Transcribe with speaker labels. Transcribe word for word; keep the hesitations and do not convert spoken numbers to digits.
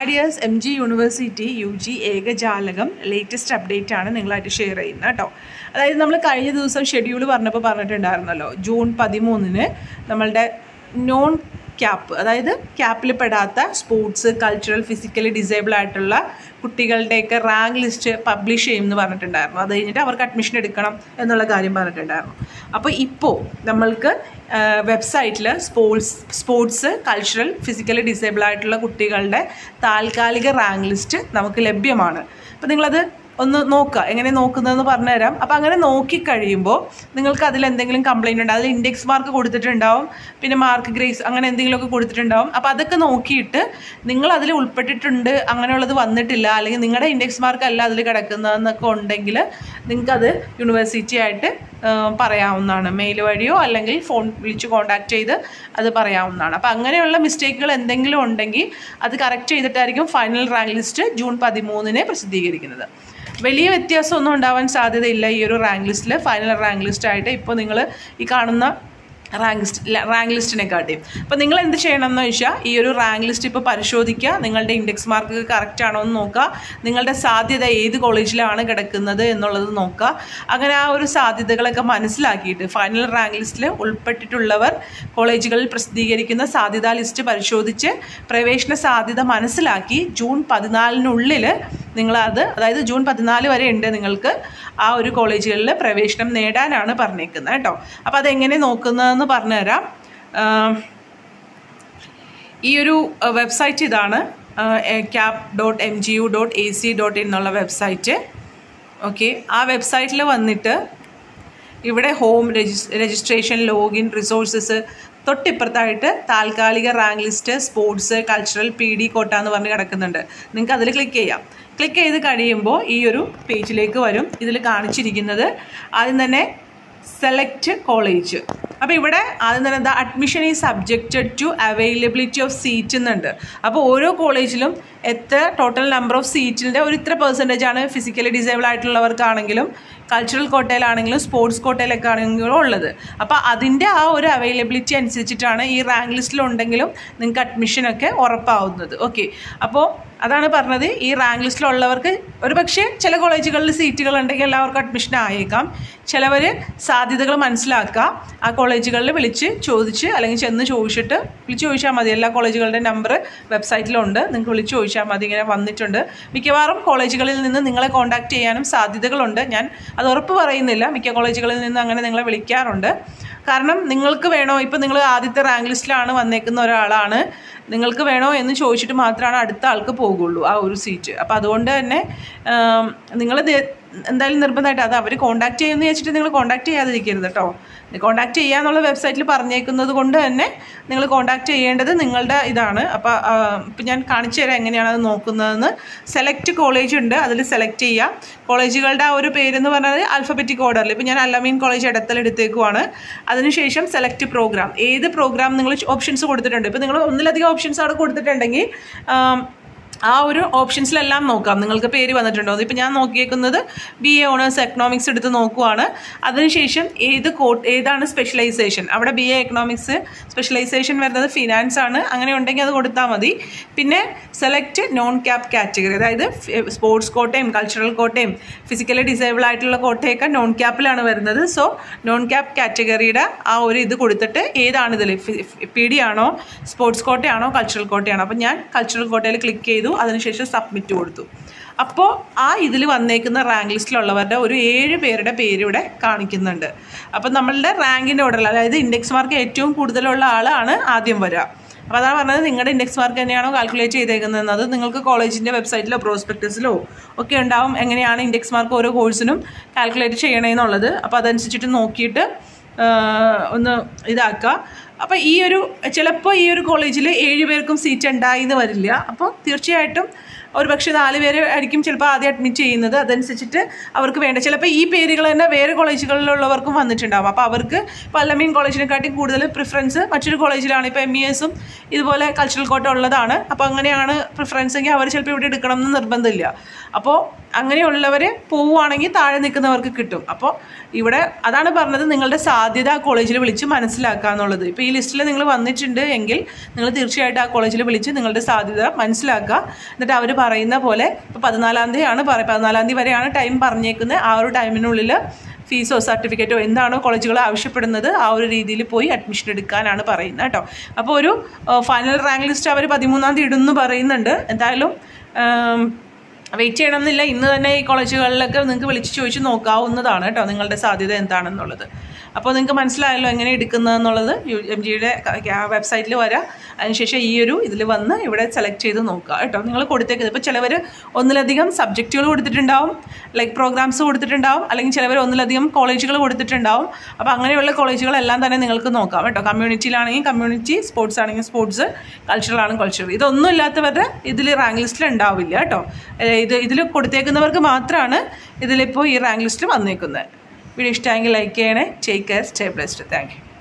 Speaker 1: Dears M G university U G ഏകജാലകം latest update ആണ് നിങ്ങളായിട്ട് ഷെയർ ചെയ്യുന്നത് കേട്ടോ. അതായത് നമ്മൾ കഴിഞ്ഞ ദിവസം ഷെഡ്യൂൾ പറഞ്ഞപ്പോൾ പറഞ്ഞിട്ടുണ്ടായിരുന്നല്ലോ, ജൂൺ പതിമൂന്നിന് നമ്മളുടെ നോൺ ക്യാപ്പ്, അതായത് ക്യാപ്പിൽ പെടാത്ത സ്പോർട്സ്, കൾച്ചറൽ, ഫിസിക്കലി ഡിസേബിൾ ആയിട്ടുള്ള കുട്ടികളുടെയൊക്കെ റാങ്ക് ലിസ്റ്റ് പബ്ലിഷ് ചെയ്യുമെന്ന് പറഞ്ഞിട്ടുണ്ടായിരുന്നു. അത് കഴിഞ്ഞിട്ട് അവർക്ക് അഡ്മിഷൻ എടുക്കണം എന്നുള്ള കാര്യം പറഞ്ഞിട്ടുണ്ടായിരുന്നു. അപ്പോൾ ഇപ്പോൾ നമ്മൾക്ക് വെബ്സൈറ്റിൽ sports sports cultural, physically disable ആയിട്ടുള്ള കുട്ടികളുടെ താൽക്കാലിക റാങ്ക് ലിസ്റ്റ് നമുക്ക് ലഭ്യമാണ്. അപ്പോൾ നിങ്ങളത് ഒന്ന് നോക്കുക, എങ്ങനെ നോക്കുന്നതെന്ന് പറഞ്ഞുതരാം. അപ്പോൾ അങ്ങനെ നോക്കിക്കഴിയുമ്പോൾ നിങ്ങൾക്ക് അതിൽ എന്തെങ്കിലും കംപ്ലയിൻ്റ് ഉണ്ട്, അതിൽ ഇൻഡെക്സ് മാർക്ക് കൊടുത്തിട്ടുണ്ടാവും, പിന്നെ മാർക്ക് ഗ്രേസ് അങ്ങനെ എന്തെങ്കിലുമൊക്കെ കൊടുത്തിട്ടുണ്ടാവും. അപ്പോൾ അതൊക്കെ നോക്കിയിട്ട് നിങ്ങൾ അതിൽ ഉൾപ്പെട്ടിട്ടുണ്ട്, അങ്ങനെയുള്ളത് വന്നിട്ടില്ല, അല്ലെങ്കിൽ നിങ്ങളുടെ ഇൻഡെക്സ് മാർക്ക് അല്ല അതിൽ കിടക്കുന്നതെന്നൊക്കെ ഉണ്ടെങ്കിൽ നിങ്ങൾക്കത് യൂണിവേഴ്സിറ്റി ആയിട്ട് പറയാവുന്നതാണ്. മെയിൽ വഴിയോ അല്ലെങ്കിൽ ഫോൺ വിളിച്ച് കോൺടാക്ട് ചെയ്ത് അത് പറയാവുന്നതാണ്. അപ്പോൾ അങ്ങനെയുള്ള മിസ്റ്റേക്കുകൾ എന്തെങ്കിലും ഉണ്ടെങ്കിൽ അത് കറക്റ്റ് ചെയ്തിട്ടായിരിക്കും ഫൈനൽ റാങ്ക് ലിസ്റ്റ് ജൂൺ പതിമൂന്നിന് പ്രസിദ്ധീകരിക്കുന്നത്. വലിയ വ്യത്യാസമൊന്നും ഉണ്ടാവാൻ സാധ്യതയില്ല ഈ ഒരു റാങ്ക് ലിസ്റ്റിൽ. ഫൈനൽ റാങ്ക് ലിസ്റ്റായിട്ട് ഇപ്പോൾ നിങ്ങൾ ഈ കാണുന്ന റാങ്ക് ലിസ്റ്റ് റാങ്ക് ലിസ്റ്റിനെ കാട്ടിയും അപ്പോൾ നിങ്ങൾ എന്ത് ചെയ്യണം എന്ന് വെച്ചാൽ, ഈ ഒരു റാങ്ക് ലിസ്റ്റ് ഇപ്പോൾ പരിശോധിക്കുക, നിങ്ങളുടെ ഇൻഡെക്സ് മാർക്ക് കറക്റ്റ് ആണോ എന്ന് നോക്കുക, നിങ്ങളുടെ സാധ്യത ഏത് കോളേജിലാണ് കിടക്കുന്നത് എന്നുള്ളത് നോക്കുക. അങ്ങനെ ആ ഒരു സാധ്യതകളൊക്കെ മനസ്സിലാക്കിയിട്ട് ഫൈനൽ റാങ്ക് ലിസ്റ്റിൽ ഉൾപ്പെട്ടിട്ടുള്ളവർ കോളേജുകളിൽ പ്രസിദ്ധീകരിക്കുന്ന സാധ്യതാ ലിസ്റ്റ് പരിശോധിച്ച് പ്രവേശന സാധ്യത മനസ്സിലാക്കി ജൂൺ പതിനാലിനുള്ളിൽ നിങ്ങളത്, അതായത് ജൂൺ പതിനാല് വരെ ഉണ്ട് നിങ്ങൾക്ക് ആ ഒരു കോളേജുകളിൽ പ്രവേശനം നേടാനാണ് പറഞ്ഞേക്കുന്നത് കേട്ടോ. അപ്പോൾ അതെങ്ങനെ നോക്കുന്നതെന്ന് പറഞ്ഞുതരാം. ഈ ഒരു വെബ്സൈറ്റ് ഇതാണ്, CAP dot M G U dot A C dot in എന്നുള്ള വെബ്സൈറ്റ്. ഓക്കെ, ആ വെബ്സൈറ്റിൽ വന്നിട്ട് ഇവിടെ ഹോം രജിസ് രജിസ്ട്രേഷൻ ലോഗിൻ റിസോഴ്സസ് തൊട്ടിപ്പുറത്തായിട്ട് താൽക്കാലിക rank list sports cultural P D quota എന്ന് പറഞ്ഞ് കിടക്കുന്നുണ്ട്. നിങ്ങൾക്ക് അതിൽ ക്ലിക്ക് ചെയ്യാം. ക്ലിക്ക് ചെയ്ത് കഴിയുമ്പോൾ ഈ ഒരു പേജിലേക്ക് വരും. ഇതിൽ കാണിച്ചിരിക്കുന്നത് ആദ്യം തന്നെ സെലക്ട് കോളേജ്. അപ്പോൾ ഇവിടെ ആദ്യം തന്നെ എന്താ, admission is subjected to availability of seat എന്നുണ്ട്. അപ്പോൾ ഓരോ കോളേജിലും എത്ര ടോട്ടൽ നമ്പർ ഓഫ് സീറ്റിൻ്റെ ഒരു ഇത്ര പെർസെൻറ്റേജ് ആണ് ഫിസിക്കലി ഡിസേബിൾ ആയിട്ടുള്ളവർക്കാണെങ്കിലും കൾച്ചറൽ കോട്ടയിലാണെങ്കിലും സ്പോർട്സ് കോട്ടയിലൊക്കെ ആണെങ്കിലും ഉള്ളത്. അപ്പോൾ അതിൻ്റെ ആ ഒരു അവൈലബിലിറ്റി അനുസരിച്ചിട്ടാണ് ഈ റാങ്ക് ലിസ്റ്റിലുണ്ടെങ്കിലും നിങ്ങൾക്ക് അഡ്മിഷനൊക്കെ ഉറപ്പാവുന്നത്. ഓക്കെ, അപ്പോൾ അതാണ് പറഞ്ഞത്. ഈ റാങ്ക് ലിസ്റ്റിലുള്ളവർക്ക് ഒരു പക്ഷേ ചില കോളേജുകളിൽ സീറ്റുകൾ ഉണ്ടെങ്കിൽ എല്ലാവർക്കും അഡ്മിഷൻ ആയേക്കാം. ചിലവർ സാധ്യതകൾ മനസ്സിലാക്കുക, ആ കോളേജുകളിൽ വിളിച്ച് ചോദിച്ച് അല്ലെങ്കിൽ ചെന്ന് ചോദിച്ചിട്ട് വിളിച്ച് ചോദിച്ചാൽ മതി. എല്ലാ കോളേജുകളുടെ നമ്പർ വെബ്സൈറ്റിലുണ്ട്, നിങ്ങൾക്ക് വിളിച്ച് ചോദിച്ചാൽ മതി. ഇങ്ങനെ വന്നിട്ടുണ്ട്. മിക്കവാറും കോളേജുകളിൽ നിന്ന് നിങ്ങളെ കോൺടാക്റ്റ് ചെയ്യാനും സാധ്യതകളുണ്ട്. ഞാൻ അത് ഉറപ്പ് പറയുന്നില്ല, മിക്ക കോളേജുകളിൽ നിന്ന് അങ്ങനെ നിങ്ങളെ വിളിക്കാറുണ്ട്. കാരണം നിങ്ങൾക്ക് വേണോ, ഇപ്പോൾ നിങ്ങൾ ആദ്യത്തെ റാങ്ക് ലിസ്റ്റിലാണ് വന്നേക്കുന്ന ഒരാളാണ്, നിങ്ങൾക്ക് വേണോ എന്ന് ചോദിച്ചിട്ട് മാത്രമാണ് അടുത്ത ആൾക്ക് പോകുള്ളൂ ആ ഒരു സീറ്റ്. അപ്പോൾ അതുകൊണ്ട് തന്നെ നിങ്ങൾ എന്തായാലും നിർബന്ധമായിട്ട് അത് അവർ കോൺടാക്ട് ചെയ്യുമെന്ന് വെച്ചിട്ട് നിങ്ങൾ കോൺടാക്ട് ചെയ്യാതിരിക്കരുത് കേട്ടോ. കോൺടാക്ട് ചെയ്യാന്നുള്ള വെബ്സൈറ്റിൽ പറഞ്ഞേക്കുന്നത് കൊണ്ട് തന്നെ നിങ്ങൾ കോൺടാക്ട് ചെയ്യേണ്ടത് നിങ്ങളുടെ ഇതാണ്. അപ്പോൾ ഇപ്പം ഞാൻ കാണിച്ചു തരാം എങ്ങനെയാണ് അത് നോക്കുന്നതെന്ന്. സെലക്ട് കോളേജ് ഉണ്ട്, അതിൽ സെലക്ട് ചെയ്യുക. കോളേജുകളുടെ ആ ഒരു പേരെന്ന് പറഞ്ഞാൽ ആൽഫബറ്റിക് ഓർഡറിൽ. ഇപ്പോൾ ഞാൻ അല്ലമീൻ കോളേജ് എടത്തൽ എടുത്തേക്കുവാണ്. അതിനുശേഷം സെലക്ട് പ്രോഗ്രാം, ഏത് പ്രോഗ്രാം നിങ്ങൾ ഓപ്ഷൻസ് കൊടുത്തിട്ടുണ്ട്. ഇപ്പോൾ നിങ്ങൾ ഒന്നിലധികം ഓപ്ഷൻസ് അവിടെ കൊടുത്തിട്ടുണ്ടെങ്കിൽ ആ ഒരു ഓപ്ഷൻസിലെല്ലാം നോക്കാം നിങ്ങൾക്ക് പേര് വന്നിട്ടുണ്ടോ. ഇപ്പോൾ ഞാൻ നോക്കിയേക്കുന്നത് ബി എ ഓണേഴ്സ് എക്കണോമിക്സ് എടുത്ത് നോക്കുവാണ്. അതിനുശേഷം ഏത് കോ ഏതാണ് സ്പെഷ്യലൈസേഷൻ, അവിടെ ബി എ എക്കണോമിക്സ് സ്പെഷ്യലൈസേഷൻ വരുന്നത് ഫിനാൻസ് ആണ്, അങ്ങനെ ഉണ്ടെങ്കിൽ അത് കൊടുത്താൽ മതി. പിന്നെ സെലക്ട് നോൺ ക്യാപ് കാറ്റഗറി, അതായത് സ്പോർട്സ് കോട്ടയും കൾച്ചറൽ കോട്ടയും ഫിസിക്കലി ഡിസേബിൾ ആയിട്ടുള്ള കോട്ടയൊക്കെ നോൺ ക്യാപ്പിലാണ് വരുന്നത്. സോ നോൺ ക്യാപ് കാറ്റഗറിയുടെ ആ ഒരു ഇത് കൊടുത്തിട്ട് ഏതാണ് ഇതിൽ പി ഡി ആണോ സ്പോർട്സ് കോട്ടയാണോ കൾച്ചറൽ കോട്ടയാണോ. അപ്പോൾ ഞാൻ കൾച്ചറൽ കോട്ടയിൽ ക്ലിക്ക് ചെയ്തു, അതിനുശേഷം സബ്മിറ്റ് കൊടുത്തു. അപ്പോൾ ആ ഇതിൽ വന്നേക്കുന്ന റാങ്ക് ലിസ്റ്റിലുള്ളവരുടെ ഒരു ഏഴ് പേരുടെ പേര് ഇവിടെ കാണിക്കുന്നുണ്ട്. അപ്പോൾ നമ്മളുടെ റാങ്കിൻ്റെ ഓർഡറിൽ, അതായത് ഇൻഡെക്സ് മാർക്ക് ഏറ്റവും കൂടുതലുള്ള ആളാണ് ആദ്യം വരിക. അപ്പോൾ അതാണ് പറഞ്ഞത്, നിങ്ങളുടെ ഇൻഡെക്സ് മാർക്ക് എങ്ങനെയാണോ കാൽക്കുലേറ്റ് ചെയ്തേക്കുന്നത് അത് നിങ്ങൾക്ക് കോളേജിൻ്റെ വെബ്സൈറ്റിലോ പ്രോസ്പെക്ടസിലോ ഒക്കെ ഉണ്ടാവും, എങ്ങനെയാണ് ഇൻഡെക്സ് മാർക്ക് ഓരോ കോഴ്സിനും കാൽക്കുലേറ്റ് ചെയ്യണമെന്നുള്ളത്. അപ്പോൾ അതനുസരിച്ചിട്ട് നോക്കിയിട്ട് ഒന്ന് ഇതാക്കുക. അപ്പോൾ ഈ ഒരു ചിലപ്പോൾ ഈ ഒരു കോളേജിൽ ഏഴ് പേർക്കും സീറ്റ് ഉണ്ടായി എന്ന് വരില്ല. അപ്പോൾ തീർച്ചയായിട്ടും ഒരു പക്ഷേ നാല് പേര് ആയിരിക്കും ചിലപ്പോൾ ആദ്യം അഡ്മിറ്റ് ചെയ്യുന്നത്. അതനുസരിച്ചിട്ട് അവർക്ക് വേണ്ട ചിലപ്പോൾ ഈ പേരുകൾ തന്നെ വേറെ കോളേജുകളിലുള്ളവർക്കും വന്നിട്ടുണ്ടാകും. അപ്പോൾ അവർക്ക് ഇപ്പോൾ അൽഅമീൻ കോളേജിനെക്കാട്ടിയും കൂടുതൽ പ്രിഫറൻസ് മറ്റൊരു കോളേജിലാണ്. ഇപ്പോൾ എം ഇ എസും ഇതുപോലെ കൾച്ചറൽ കോട്ട ഉള്ളതാണ്. അപ്പോൾ അങ്ങനെയാണ് പ്രിഫറൻസ് എങ്കിൽ അവർ ചിലപ്പോൾ ഇവിടെ എടുക്കണം എന്ന് നിർബന്ധമില്ല. അപ്പോൾ അങ്ങനെയുള്ളവർ പോവുകയാണെങ്കിൽ താഴെ നിൽക്കുന്നവർക്ക് കിട്ടും. അപ്പോൾ ഇവിടെ അതാണ് പറഞ്ഞത്, നിങ്ങളുടെ സാധ്യത ആ കോളേജിൽ വിളിച്ച് മനസ്സിലാക്കുക എന്നുള്ളത്. ഇപ്പോൾ ഈ ലിസ്റ്റിൽ നിങ്ങൾ വന്നിട്ടുണ്ട് എങ്കിൽ നിങ്ങൾ തീർച്ചയായിട്ടും ആ കോളേജിൽ വിളിച്ച് നിങ്ങളുടെ സാധ്യത മനസ്സിലാക്കുക. എന്നിട്ട് അവർ പറയുന്ന പോലെ ഇപ്പോൾ പതിനാലാം തീയതിയാണ് പറ പതിനാലാം തീയതി വരെയാണ് ടൈം പറഞ്ഞേക്കുന്നത്. ആ ഒരു ടൈമിനുള്ളിൽ ഫീസോ സർട്ടിഫിക്കറ്റോ എന്താണോ കോളേജുകൾ ആവശ്യപ്പെടുന്നത് ആ ഒരു രീതിയിൽ പോയി അഡ്മിഷൻ എടുക്കാനാണ് പറയുന്നത് കേട്ടോ. അപ്പോൾ ഒരു ഫൈനൽ റാങ്ക് ലിസ്റ്റ് അവർ പതിമൂന്നാം തീയതി ഇടുമെന്ന് പറയുന്നുണ്ട്. എന്തായാലും വെയിറ്റ് ചെയ്യണം എന്നില്ല. ഇന്ന് തന്നെ ഈ കോളേജുകളിലൊക്കെ നിങ്ങൾക്ക് വിളിച്ച് ചോദിച്ച് നോക്കാവുന്നതാണ് കേട്ടോ നിങ്ങളുടെ സാധ്യത എന്താണെന്നുള്ളത്. അപ്പോൾ നിങ്ങൾക്ക് മനസ്സിലായല്ലോ എങ്ങനെ എടുക്കുന്നതെന്നുള്ളത്. യു എം ജിയുടെ വെബ്സൈറ്റിൽ വരാം. അതിനുശേഷം ഈ ഒരു ഇതിൽ വന്ന് ഇവിടെ സെലക്ട് ചെയ്ത് നോക്കുക കേട്ടോ. നിങ്ങൾ കൊടുത്തേക്കുന്നത് ഇപ്പോൾ ചിലവർ ഒന്നിലധികം സബ്ജക്റ്റുകൾ കൊടുത്തിട്ടുണ്ടാവും, ലൈക്ക് പ്രോഗ്രാംസ് കൊടുത്തിട്ടുണ്ടാവും, അല്ലെങ്കിൽ ചിലവർ ഒന്നിലധികം കോളേജുകൾ കൊടുത്തിട്ടുണ്ടാവും. അപ്പോൾ അങ്ങനെയുള്ള കോളേജുകളെല്ലാം തന്നെ നിങ്ങൾക്ക് നോക്കാം കേട്ടോ. കമ്മ്യൂണിറ്റിയിലാണെങ്കിൽ കമ്മ്യൂണിറ്റി, സ്പോർട്സ് ആണെങ്കിൽ സ്പോർട്സ്, കൾച്ചറൽ ആണെങ്കിൽ കൾച്ചറൽ. ഇതൊന്നും ഇല്ലാത്തവരുടെ ഇതിൽ റാങ്ക് ലിസ്റ്റിൽ ഉണ്ടാവില്ല കേട്ടോ. ഇത് ഇതിൽ കൊടുത്തേക്കുന്നവർക്ക് മാത്രമാണ് ഇതിലിപ്പോൾ ഈ റാങ്ക് ലിസ്റ്റ് വന്നേക്കുന്നത്. വീഡിയോ ഇഷ്ടമെങ്കിൽ ലൈക്ക് ചെയ്യണേ. Take care, stay blessed. Thank U.